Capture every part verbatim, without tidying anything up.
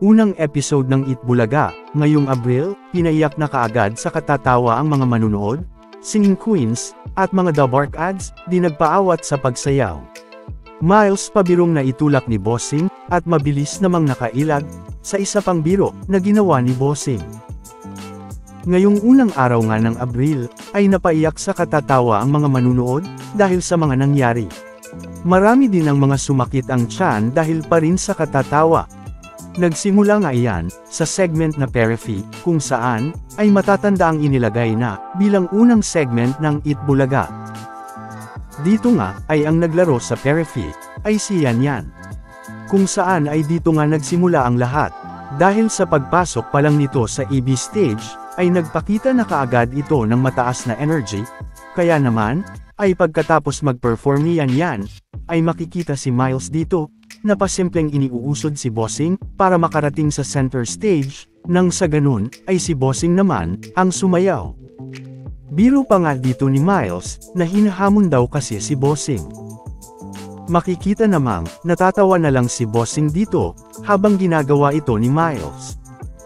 Unang episode ng Itbulaga, ngayong Abril, pinaiyak na kaagad sa katatawa ang mga manunood, singing queens, at mga The Bark ads, di nagpaawat sa pagsayaw. Miles pabirong na itulak ni Bossing, at mabilis namang nakailag, sa isa pang biro, na ginawa ni Bossing. Ngayong unang araw nga ng Abril, ay napaiyak sa katatawa ang mga manunood, dahil sa mga nangyari. Marami din ang mga sumakit ang tiyan dahil pa rin sa katatawa. Nagsimula nga iyan, sa segment na Perify, kung saan, ay matatanda ang inilagay na, bilang unang segment ng Itbulaga. Dito nga, ay ang naglaro sa Perify, ay si Yan Yan. Kung saan ay dito nga nagsimula ang lahat, dahil sa pagpasok pa lang nito sa E B stage, ay nagpakita na kaagad ito ng mataas na energy, kaya naman, ay pagkatapos mag-perform ni Yan Yan, ay makikita si Miles dito, na pasimpleng iniuusod si Bossing, para makarating sa center stage, nang sa ganun, ay si Bossing naman, ang sumayaw. Biro pa nga dito ni Miles, na hinahamon daw kasi si Bossing. Makikita namang, natatawa na lang si Bossing dito, habang ginagawa ito ni Miles.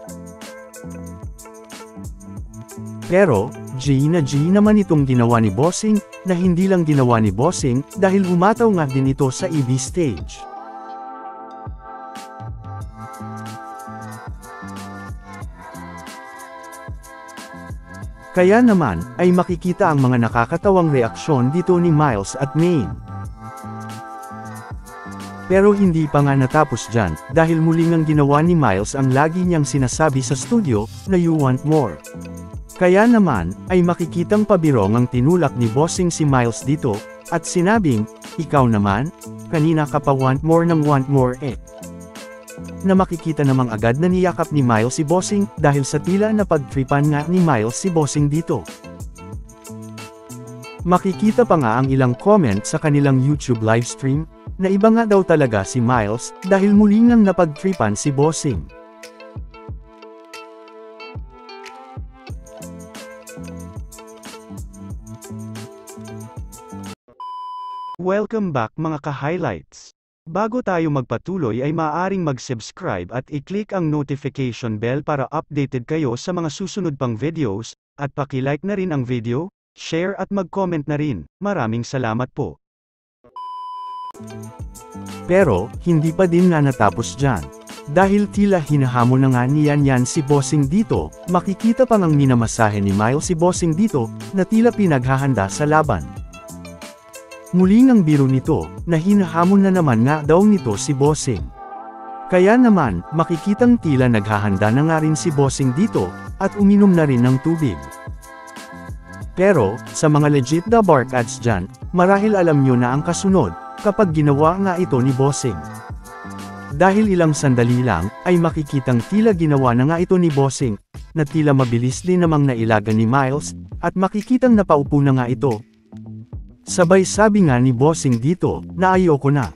Pero, G na G naman itong ginawa ni Bossing, na hindi lang ginawa ni Bossing, dahil humataw nga din ito sa E B stage. Kaya naman, ay makikita ang mga nakakatawang reaksyon dito ni Miles at Maine. Pero hindi pa nga natapos dyan, dahil muli ngang ginawa ni Miles ang lagi niyang sinasabi sa studio, na you want more. Kaya naman, ay makikitang pabirong ang tinulak ni Bossing si Miles dito, at sinabing, ikaw naman, kanina ka pa want more ng want more eh. Na makikita namang agad na niyakap ni Miles si Bossing, dahil sa tila na pagtripan nga ni Miles si Bossing dito. Makikita pa nga ang ilang comment sa kanilang YouTube livestream, na iba nga daw talaga si Miles, dahil muli ngang napagtripan si Bossing. Welcome back mga ka-highlights! Bago tayo magpatuloy ay maaaring mag-subscribe at i-click ang notification bell para updated kayo sa mga susunod pang videos, at paki-like na rin ang video, share at mag-comment na rin. Maraming salamat po. Pero, hindi pa din nga natapos dyan. Dahil tila hinahamon na nga ni Yan Yan si Bossing dito, makikita pang ang minamasahe ni Miles si Bossing dito, na tila pinaghahanda sa laban. Muling ang biro nito, na hinahamon na naman nga daw nito si Bossing. Kaya naman, makikitang tila naghahanda na nga rin si Bossing dito, at uminom na rin ng tubig. Pero, sa mga legit The Bark ads dyan, marahil alam nyo na ang kasunod, kapag ginawa nga ito ni Bossing. Dahil ilang sandali lang, ay makikitang tila ginawa na nga ito ni Bossing, na tila mabilis din namang nailagan ni Miles, at makikitang napaupo na nga ito. Sabay sabi nga ni Bossing dito, na ayoko na.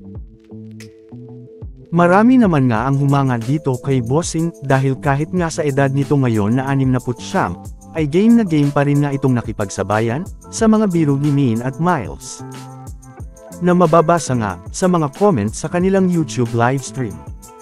Marami naman nga ang humanga dito kay Bossing, dahil kahit nga sa edad nito ngayon na anim na putsyam, ay game na game pa rin nga itong nakipagsabayan, sa mga biro ni Maine at Miles. Na mababasa nga, sa mga comments sa kanilang YouTube livestream.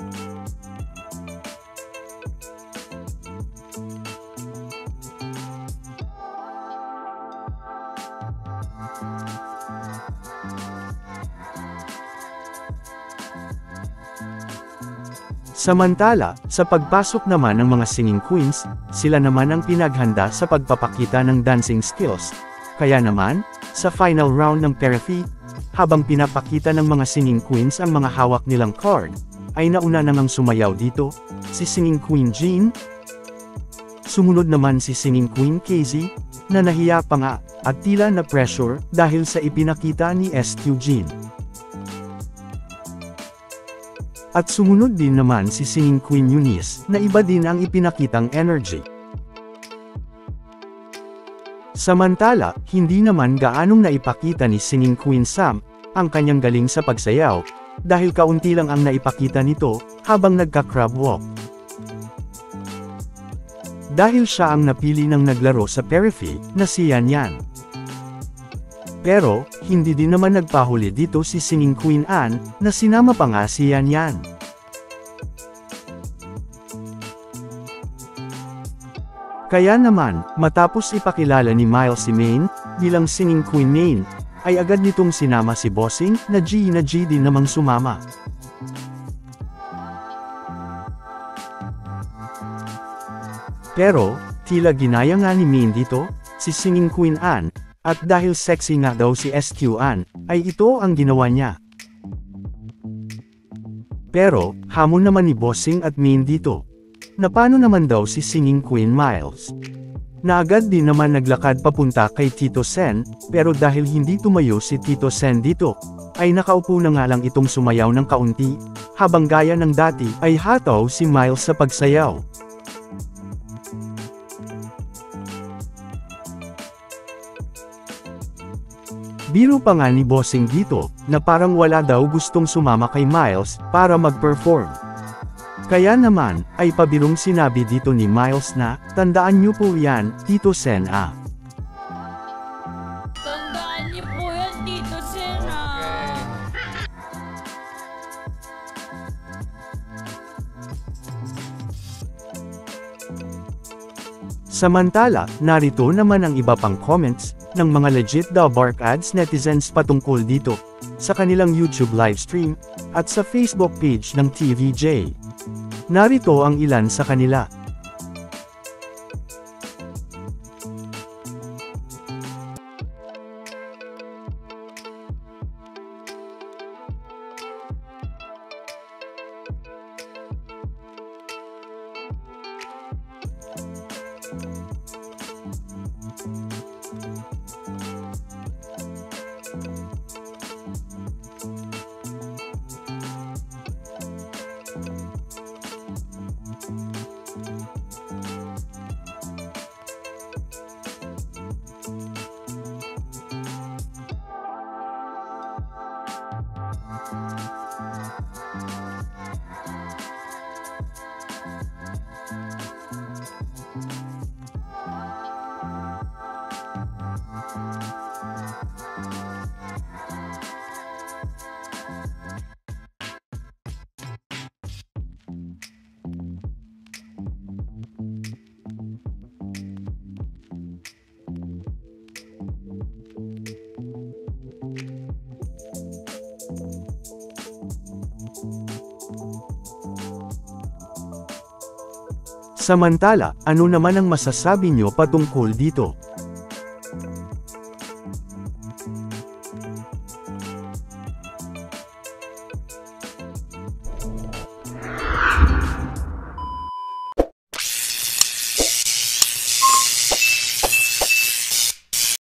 Samantala, sa pagpasok naman ng mga singing queens, sila naman ang pinaghanda sa pagpapakita ng dancing skills. Kaya naman, sa final round ng Perify, habang pinapakita ng mga singing queens ang mga hawak nilang card, ay nauna namang sumayaw dito, si singing queen Jean. Sumunod naman si singing queen Casey, na nahiya pa nga, at tila na pressure, dahil sa ipinakita ni S Q Jean. At sumunod din naman si singing queen Eunice, na iba din ang ipinakitang energy. Samantala, hindi naman gaanong naipakita ni singing queen Sam, ang kanyang galing sa pagsayaw, dahil kaunti lang ang naipakita nito, habang nagka-crab walk. Dahil siya ang napili ng naglaro sa Perify, na si Yan Yan. Pero, hindi din naman nagpahuli dito si singing Queen Anne, na sinama pa nga si Yan Yan. Kaya naman, matapos ipakilala ni Miles si Maine, bilang singing queen Maine, ay agad nitong sinama si Bossing, na G na G din namang sumama. Pero, tila ginaya nga ni Maine dito, si singing queen Anne, at dahil sexy nga daw si S Q Anne, ay ito ang ginawa niya. Pero, hamon naman ni Bossing at Maine dito. Na paano naman daw si singing queen Miles? Na agad din naman naglakad papunta kay Tito Sen, pero dahil hindi tumayo si Tito Sen dito, ay nakaupo na nga lang itong sumayaw ng kaunti, habang gaya ng dati ay hataw si Miles sa pagsayaw. Biro pa nga ni Bossing dito, na parang wala daw gustong sumama kay Miles, para mag-perform. Kaya naman, ay pabirong sinabi dito ni Miles na, tandaan niyo po yan, Tito Sen ah. Tandaan niyo po yan, Tito Sen ah. Samantala, narito naman ang iba pang comments, ng mga legit The Bark Ads netizens patungkol dito, sa kanilang YouTube livestream, at sa Facebook page ng T V J. Narito ang ilan sa kanila. Samantala, ano naman ang masasabi nyo patungkol dito?